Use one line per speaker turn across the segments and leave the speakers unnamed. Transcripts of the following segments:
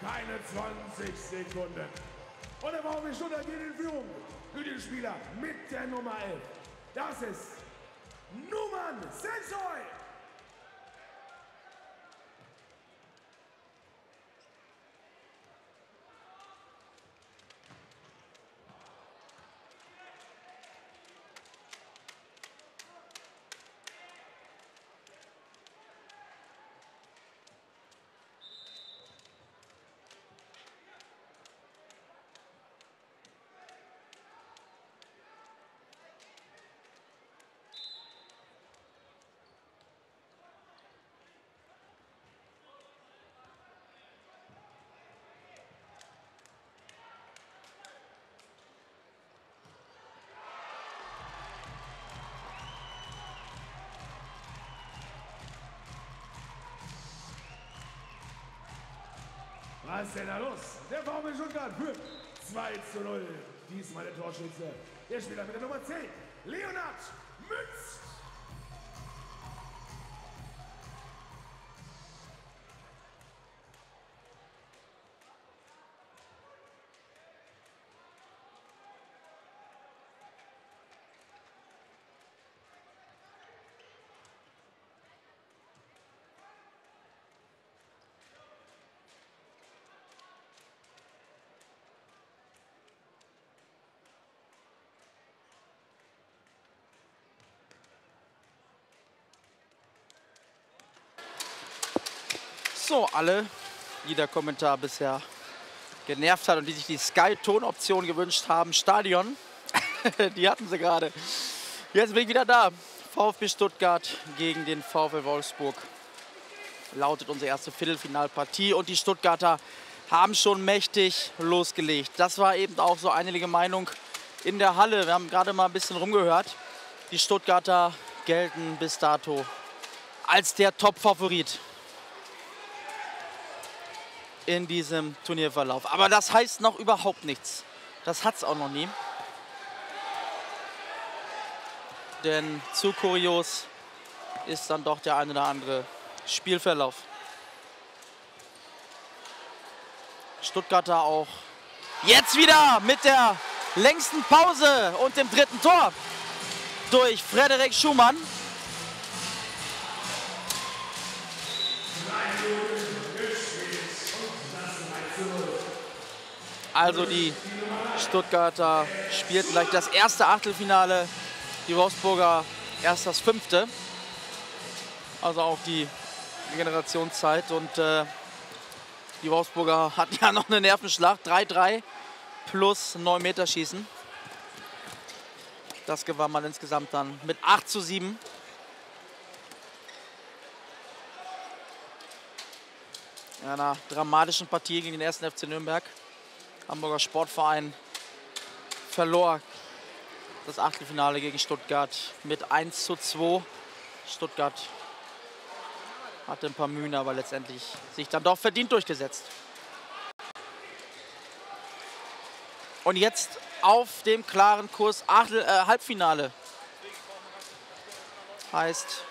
keine 20 Sekunden. Und der VfB Stuttgart geht in Führung für den Spieler mit der Nummer 11. Das ist Numan Sensoy. Was ist denn da los? Der VfB Stuttgart führt 2:0. Diesmal der Torschütze. Der Spieler mit der Nummer 10, Leonhard Mütz.
So, alle, die der Kommentar bisher genervt hat und die sich die Sky-Ton-Option gewünscht haben, Stadion, die hatten sie gerade. Jetzt bin ich wieder da. VfB Stuttgart gegen den VfL Wolfsburg lautet unsere erste Viertelfinalpartie und die Stuttgarter haben schon mächtig losgelegt. Das war eben auch so einige Meinung in der Halle. Wir haben gerade mal ein bisschen rumgehört. Die Stuttgarter gelten bis dato als der Top-Favorit in diesem Turnierverlauf. Aber das heißt noch überhaupt nichts. Das hat es auch noch nie. Denn zu kurios ist dann doch der ein oder andere Spielverlauf. Stuttgarter auch jetzt wieder mit der längsten Pause und dem dritten Tor durch Frederik Schumann. Also die Stuttgarter spielten gleich das erste Achtelfinale, die Wolfsburger erst das 5. Also auch die Generationszeit. Und die Wolfsburger hatten ja noch eine Nervenschlacht. 3-3 plus 9 Meter Schießen. Das gewann man insgesamt dann mit 8:7. In einer dramatischen Partie gegen den 1. FC Nürnberg. Hamburger Sportverein verlor das Achtelfinale gegen Stuttgart mit 1:2. Stuttgart hatte ein paar Mühen, aber letztendlich sich dann doch verdient durchgesetzt. Und jetzt auf dem klaren Kurs Halbfinale. Heißt,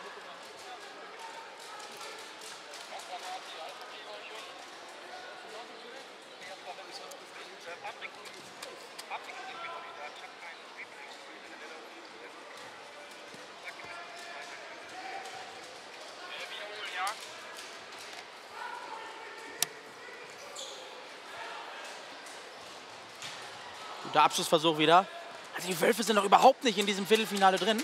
der Abschlussversuch wieder. Also die Wölfe sind noch überhaupt nicht in diesem Viertelfinale drin.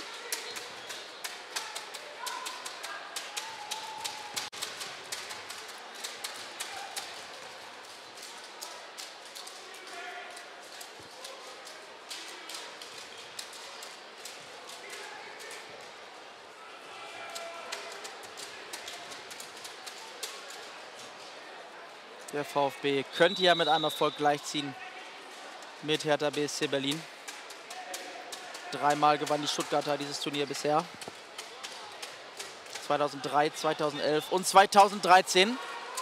Der VfB könnte ja mit einem Erfolg gleichziehen mit Hertha BSC Berlin. 3-mal gewann die Stuttgarter dieses Turnier bisher. 2003, 2011 und 2013.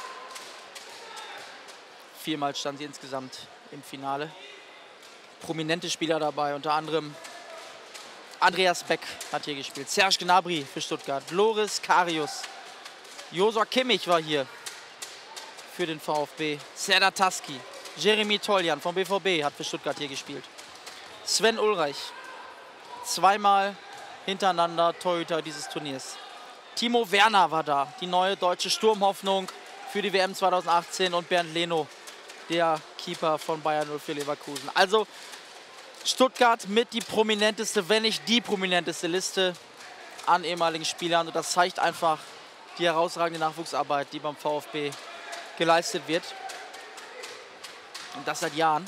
4-mal standen sie insgesamt im Finale. Prominente Spieler dabei, unter anderem Andreas Beck hat hier gespielt, Serge Gnabry für Stuttgart, Loris Karius, Joshua Kimmich war hier für den VfB. Serdar Taski. Jeremy Toljan vom BVB hat für Stuttgart hier gespielt. Sven Ulreich. Zweimal hintereinander Torhüter dieses Turniers. Timo Werner war da, die neue deutsche Sturmhoffnung für die WM 2018. Und Bernd Leno, der Keeper von Bayern 04 Leverkusen. Also Stuttgart mit die prominenteste, wenn nicht die prominenteste Liste an ehemaligen Spielern. Und das zeigt einfach die herausragende Nachwuchsarbeit, die beim VfB geleistet wird. Und das seit Jahren.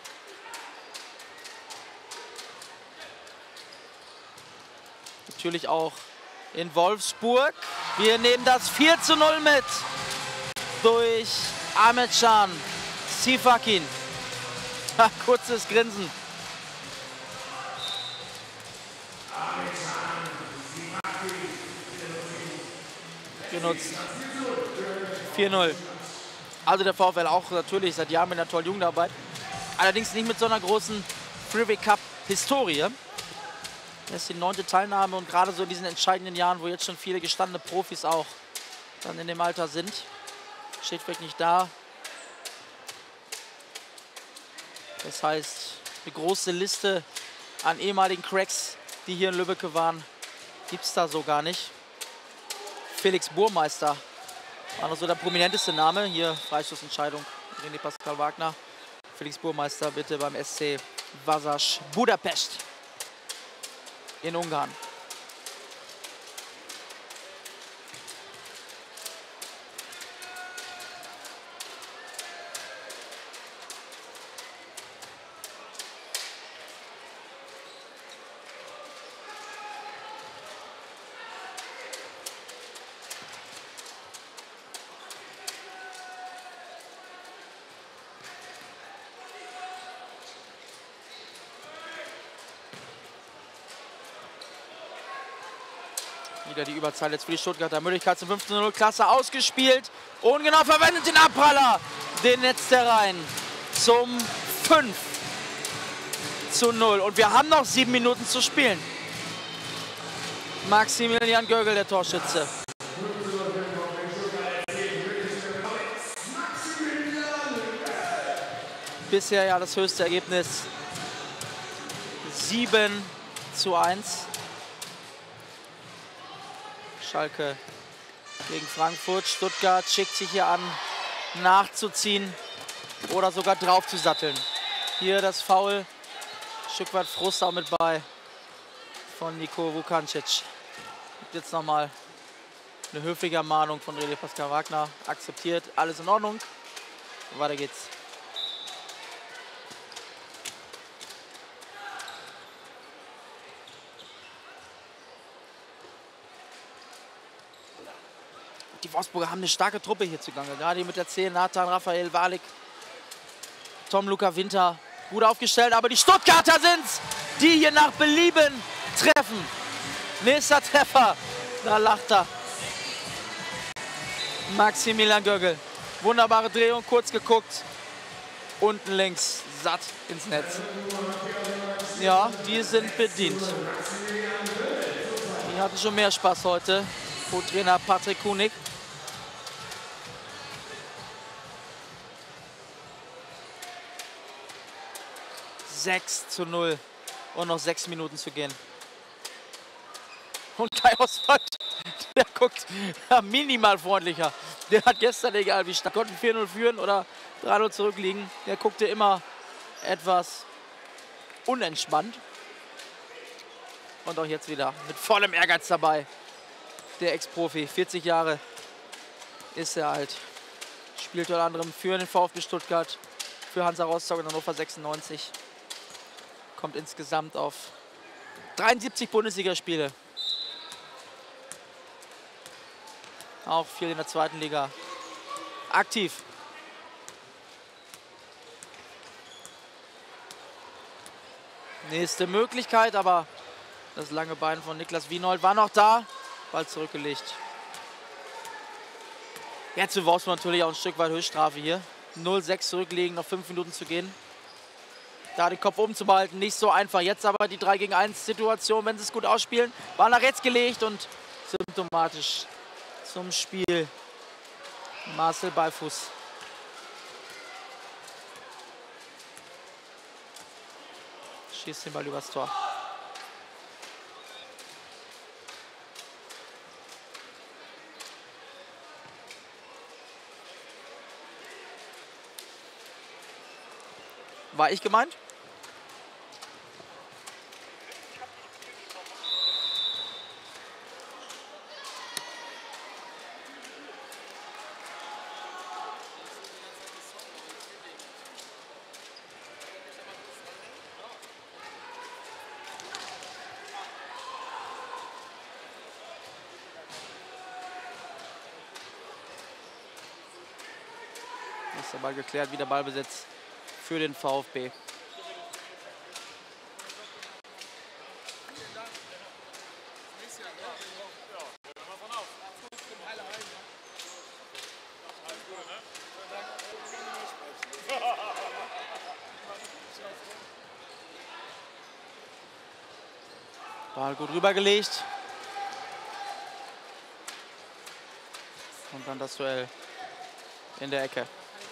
Natürlich auch in Wolfsburg. Wir nehmen das 4:0 mit durch Ahmed Can Sifakin. Kurzes Grinsen. Genutzt. 4:0. Also der VfL auch natürlich seit Jahren mit einer tollen Jugendarbeit. Allerdings nicht mit so einer großen Freeway Cup Historie. Das ist die 9. Teilnahme und gerade so in diesen entscheidenden Jahren, wo jetzt schon viele gestandene Profis auch dann in dem Alter sind, schlichtweg nicht da. Das heißt, eine große Liste an ehemaligen Cracks, die hier in Lübbecke waren, gibt es da so gar nicht. Felix Burmeister war noch so der prominenteste Name. Hier Freistoßentscheidung, René Pascal Wagner. Felix Burmeister bitte beim SC Vasas Budapest in Ungarn. Wieder die Überzahl jetzt für die Stuttgarter. Möglichkeit zum 15:0. Klasse ausgespielt. Ungenau verwendet den Abpraller. Den netzt er rein. Zum 5:0. Und wir haben noch 7 Minuten zu spielen. Maximilian Gögel, der Torschütze. Bisher ja das höchste Ergebnis. 7:1. Schalke gegen Frankfurt. Stuttgart schickt sich hier an, nachzuziehen oder sogar drauf zu satteln. Hier das Foul, ein Stück weit Frust auch mit bei von Niko Vukancic. Jetzt nochmal eine höfliche Ermahnung von René Pascal Wagner. Akzeptiert, alles in Ordnung. Weiter geht's. Die Wolfsburger haben eine starke Truppe hier zugange. Gerade mit der 10, Nathan, Raphael, Walik, Tom Luca Winter. Gut aufgestellt, aber die Stuttgarter sind's, die hier nach Belieben treffen. Nächster Treffer, da lacht er. Maximilian Gögel. Wunderbare Drehung, kurz geguckt. Unten links, satt ins Netz. Ja, die sind bedient. Die hatten schon mehr Spaß heute. Co-Trainer Patrick Kunig. (6:0) und noch 6 Minuten zu gehen. Und Kai Oswald, der guckt minimal freundlicher. Der hat gestern, egal wie stark, konnten 4:0 führen oder 3:0 zurückliegen. Der guckte immer etwas unentspannt. Und auch jetzt wieder mit vollem Ehrgeiz dabei. Der Ex-Profi, 40 Jahre ist er alt. Spielt unter anderem für den VfB Stuttgart, für Hansa Rostock und Hannover 96. Kommt insgesamt auf 73 Bundesligaspiele. Auch viel in der 2. Liga aktiv. Nächste Möglichkeit, aber das lange Bein von Niklas Wienold war noch da. Ball zurückgelegt. Jetzt für Wolfsburg natürlich auch ein Stück weit Höchststrafe hier. 0:6 zurücklegen, noch 5 Minuten zu gehen. Da den Kopf oben zu behalten, nicht so einfach. Jetzt aber die 3-gegen-1-Situation, wenn sie es gut ausspielen. Ball nach rechts gelegt und symptomatisch zum Spiel. Marcel Beifuß Schießt den Ball übers Tor. War ich gemeint? Ist der Ball geklärt, wieder Ballbesitz für den VfB. Ball gut rübergelegt. Und dann das Duell in der Ecke.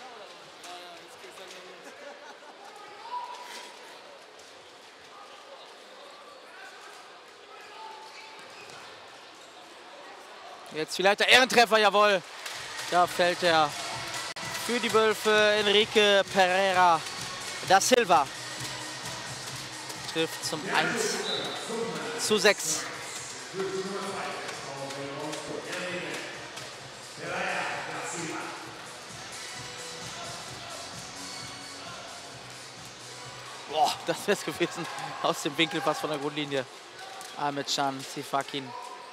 Jetzt vielleicht der Ehrentreffer, jawohl. Da fällt er für die Wölfe. Enrique Pereira da Silva trifft zum 1:6. Boah, das wäre es gewesen aus dem Winkelpass von der Grundlinie. Ahmedcan Sifakin.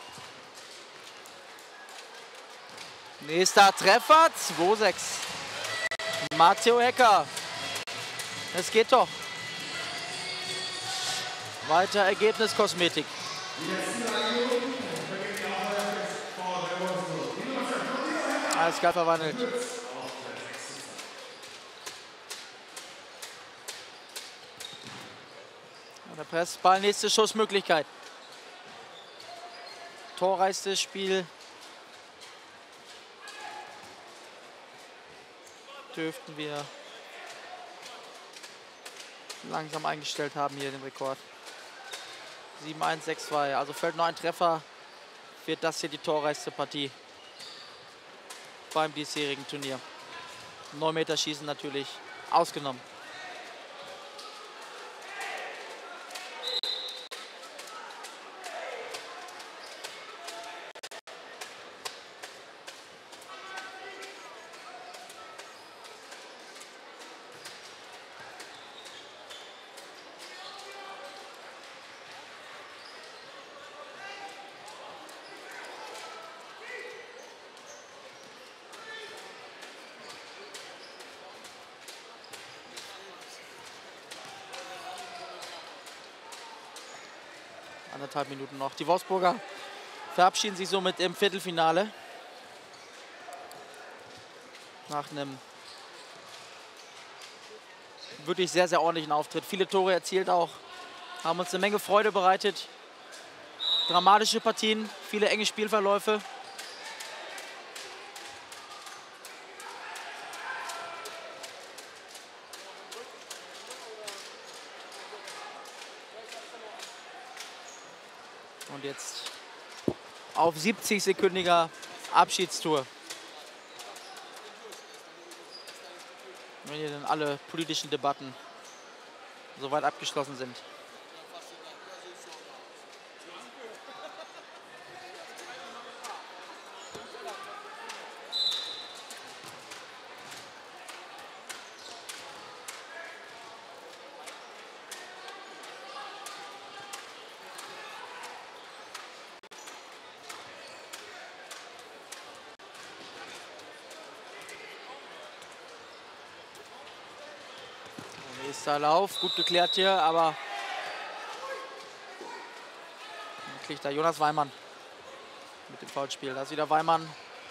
Nächster Treffer, 2:6. Matteo Hecker. Es geht doch. Weiter Ergebniskosmetik. Alles klar verwandelt. Der Pressball, nächste Schussmöglichkeit. Torreichstes Spiel. Dürften wir langsam eingestellt haben hier den Rekord. 7:1, 6:2. Also fällt noch ein Treffer, wird das hier die torreichste Partie beim diesjährigen Turnier. 9 Meter Schießen natürlich ausgenommen. Anderthalb Minuten noch. Die Wolfsburger verabschieden sich somit im Viertelfinale. Nach einem wirklich sehr, sehr ordentlichen Auftritt. Viele Tore erzielt auch. Haben uns eine Menge Freude bereitet. Dramatische Partien, viele enge Spielverläufe. Und jetzt auf 70-sekündiger Abschiedstour. Wenn hier dann alle politischen Debatten soweit abgeschlossen sind. Nächster Lauf, gut geklärt hier, aber dann kriegt da Jonas Weimann mit dem Foulspiel. Da ist wieder Weimann.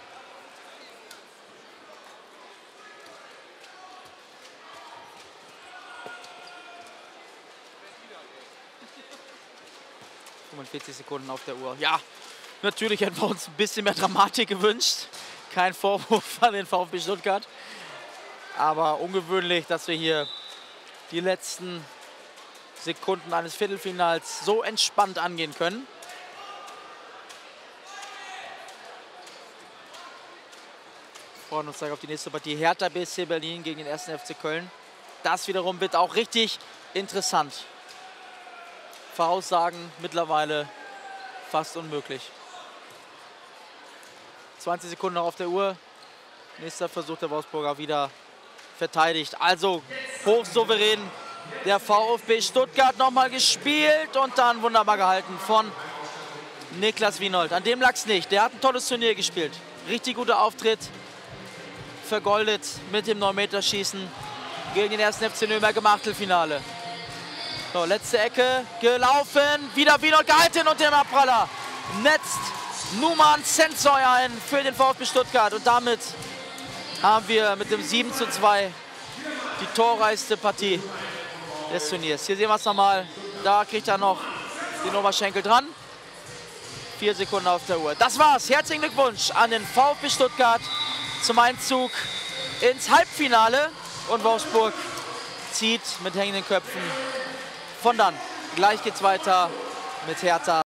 ...45 Sekunden auf der Uhr. Ja, natürlich hätten wir uns ein bisschen mehr Dramatik gewünscht. Kein Vorwurf an den VfB Stuttgart. Aber ungewöhnlich, dass wir hier die letzten Sekunden eines Viertelfinals so entspannt angehen können. Wir freuen uns auf die nächste Partie. Hertha BSC Berlin gegen den 1. FC Köln. Das wiederum wird auch richtig interessant. Voraussagen mittlerweile fast unmöglich. 20 Sekunden noch auf der Uhr. Nächster Versuch der Wolfsburger wieder verteidigt. Also hochsouverän der VfB Stuttgart nochmal gespielt und dann wunderbar gehalten von Niklas Wienold. An dem lag es nicht. Der hat ein tolles Turnier gespielt. Richtig guter Auftritt. Vergoldet mit dem 9-Meter-Schießen gegen den 1. FC Nürnberg im Achtelfinale. So, letzte Ecke gelaufen. Wieder Wienold gehalten und der Abpraller netzt Numan Sensoy ein für den VfB Stuttgart. Und damit haben wir mit dem 7:2 die torreichste Partie des Turniers. Hier sehen wir es nochmal. Da kriegt er noch den Oberschenkel dran. 4 Sekunden auf der Uhr. Das war's. Herzlichen Glückwunsch an den VfB Stuttgart zum Einzug ins Halbfinale. Und Wolfsburg zieht mit hängenden Köpfen von dann. Gleich geht's weiter mit Hertha.